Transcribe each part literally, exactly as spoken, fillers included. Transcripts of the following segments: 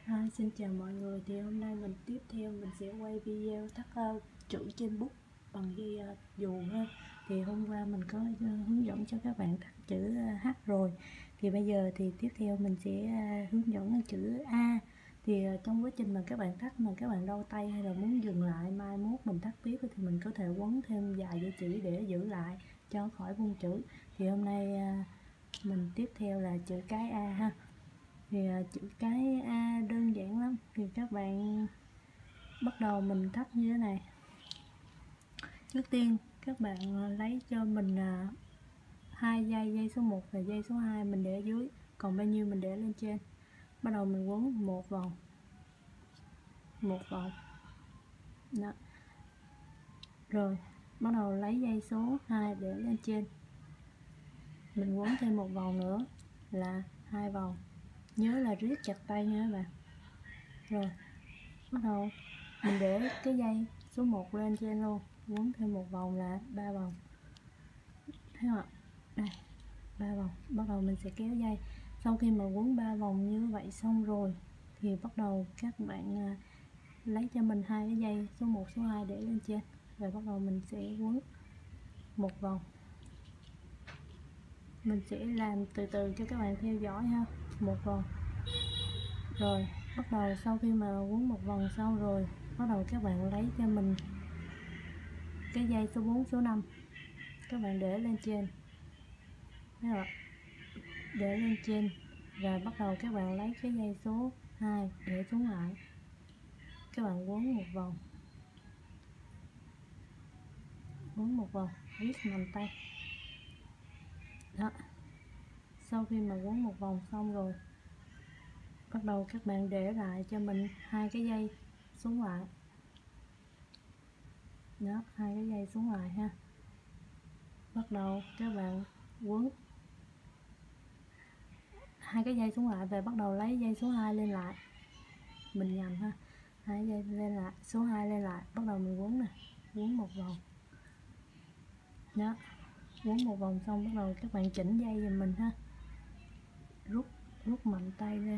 Hi, xin chào mọi người. Thì hôm nay mình tiếp theo mình sẽ quay video thắt uh, chữ trên bút bằng dây uh, dù ha. Thì hôm qua mình có uh, hướng dẫn cho các bạn thắt chữ uh, H rồi. Thì bây giờ thì tiếp theo mình sẽ uh, hướng dẫn chữ A. Thì uh, trong quá trình mà các bạn thắt mà các bạn đau tay hay là muốn dừng lại mai mốt mình thắt tiếp thì mình có thể quấn thêm vài dây chỉ để giữ lại cho khỏi buông chữ. Thì hôm nay uh, mình tiếp theo là chữ cái A ha. Thì uh, chữ cái A đơn giản lắm. Thì các bạn bắt đầu mình thắt như thế này. Trước tiên các bạn uh, lấy cho mình uh, hai dây, dây số một và dây số hai mình để dưới, còn bao nhiêu mình để lên trên. Bắt đầu mình quấn một vòng, một vòng đó. Rồi bắt đầu lấy dây số hai để lên trên, mình quấn thêm một vòng nữa là hai vòng. Nhớ là riết chặt tay nha các bạn. Rồi bắt đầu mình để cái dây số một lên trên luôn, quấn thêm một vòng là ba vòng. Thấy không ạ? Đây, ba vòng. Bắt đầu mình sẽ kéo dây. Sau khi mà quấn ba vòng như vậy xong rồi thì bắt đầu các bạn lấy cho mình hai cái dây số một, số hai để lên trên, và bắt đầu mình sẽ quấn một vòng. Mình sẽ làm từ từ cho các bạn theo dõi ha. Một vòng. Rồi bắt đầu sau khi mà quấn một vòng xong rồi, bắt đầu các bạn lấy cho mình cái dây số bốn, số năm, các bạn để lên trên. Thấy không? Để lên trên và bắt đầu các bạn lấy cái dây số hai để xuống lại, các bạn quấn một vòng, quấn một vòng, viết mạnh tay đó. Sau khi mà quấn một vòng xong rồi, bắt đầu các bạn để lại cho mình hai cái dây xuống lại đó, hai cái dây xuống lại ha. Bắt đầu các bạn quấn hai cái dây xuống lại và bắt đầu lấy dây số hai lên lại, mình nhầm ha, hai dây lên lại, số hai lên lại, bắt đầu mình quấn nè, quấn một vòng đó. Quấn một vòng xong bắt đầu các bạn chỉnh dây giùm mình ha, rút rút mạnh tay lên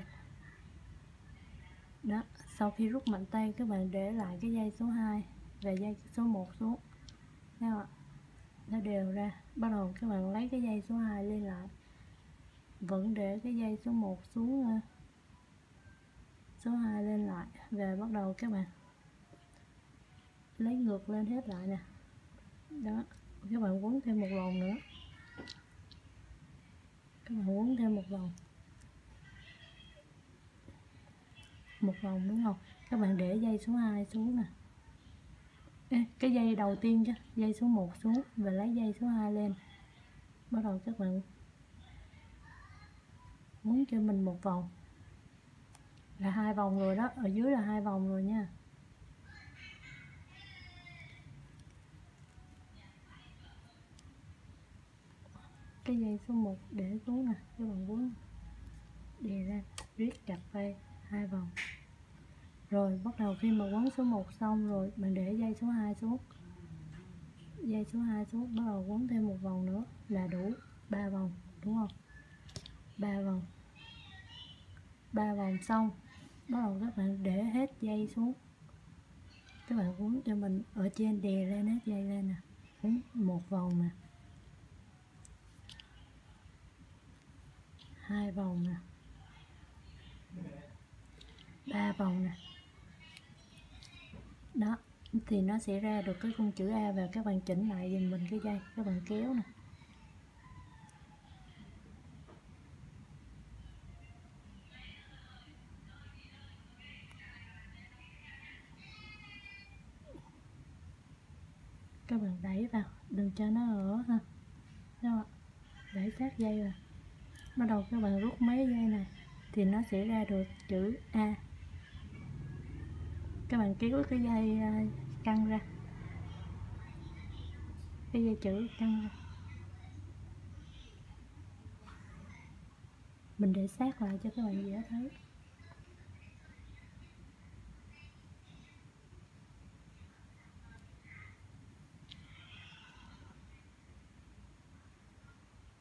đó. Sau khi rút mạnh tay các bạn để lại cái dây số hai và dây số một xuống, thấy không ạ? Nó đều ra. Bắt đầu các bạn lấy cái dây số hai lên lại, vẫn để cái dây số một xuống, số hai lên lại, và bắt đầu các bạn lấy ngược lên hết lại nè đó. Các bạn quấn thêm một vòng nữa, các bạn quấn thêm một vòng, một vòng đúng không? Các bạn để dây số hai xuống nè. Ê, cái dây đầu tiên chứ, dây số một xuống và lấy dây số hai lên. Bắt đầu các bạn quấn cho mình một vòng là hai vòng rồi đó, ở dưới là hai vòng rồi nha. Cái dây số một để xuống nè, các bạn quấn đè ra, riết chặt tay hai vòng. Rồi bắt đầu khi mà quấn số một xong rồi, bạn để dây số hai xuống, dây số hai xuống, bắt đầu quấn thêm một vòng nữa là đủ ba vòng, đúng không? ba vòng, ba vòng xong, bắt đầu các bạn để hết dây xuống, các bạn quấn cho mình ở trên, đè lên hết dây lên nè, quấn một vòng nè, hai vòng nè, ba vòng nè đó. Thì nó sẽ ra được cái khung chữ A, và các bạn chỉnh lại dùm mình cái dây, các bạn kéo nè. Các bạn đẩy vào, đừng cho nó ở ha, đó, đẩy sát dây vào. Bắt đầu các bạn rút mấy dây này thì nó sẽ ra được chữ A. Các bạn kéo cái dây căng ra, cái dây chữ căng ra, mình để sát lại cho các bạn dễ thấy.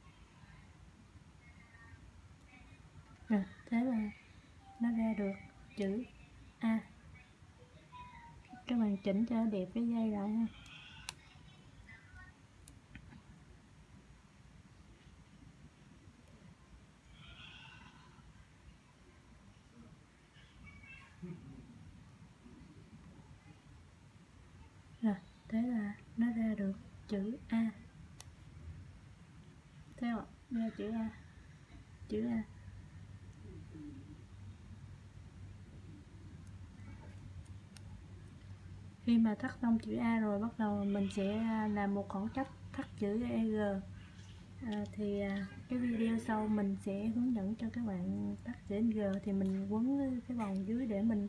Rồi, thế là nó ra được chữ A. Các bạn chỉnh cho đẹp cái dây lại ha. Rồi, thế là nó ra được chữ A. Thấy không? Ra chữ A. Chữ A. Khi mà thắt xong chữ A rồi, bắt đầu mình sẽ làm một khoảng cách thắt chữ E G. À, thì à, cái video sau mình sẽ hướng dẫn cho các bạn thắt chữ G. Thì mình quấn cái vòng dưới để mình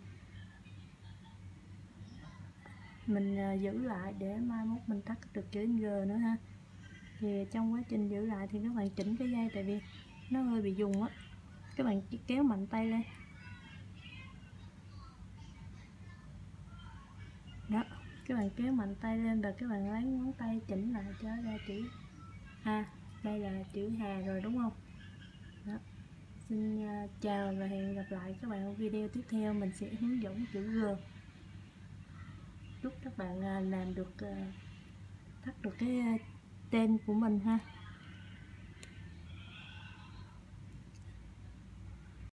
mình à, giữ lại để mai mốt mình thắt được chữ G nữa ha. Thì trong quá trình giữ lại thì các bạn chỉnh cái dây, tại vì nó hơi bị dùng á, các bạn chỉ kéo mạnh tay lên đó, các bạn kéo mạnh tay lên và các bạn lấy ngón tay chỉnh lại cho ra chữ A. Đây là chữ Hà rồi đúng không? Đó. Xin uh, chào và hẹn gặp lại các bạn ở video tiếp theo. Mình sẽ hướng dẫn chữ G. Chúc các bạn uh, làm được uh, thắt được cái uh, tên của mình ha.